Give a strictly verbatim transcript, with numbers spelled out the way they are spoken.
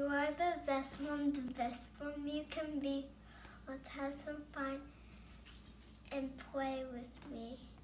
are the best mom, the best mom you can be. Let's have some fun and play with me.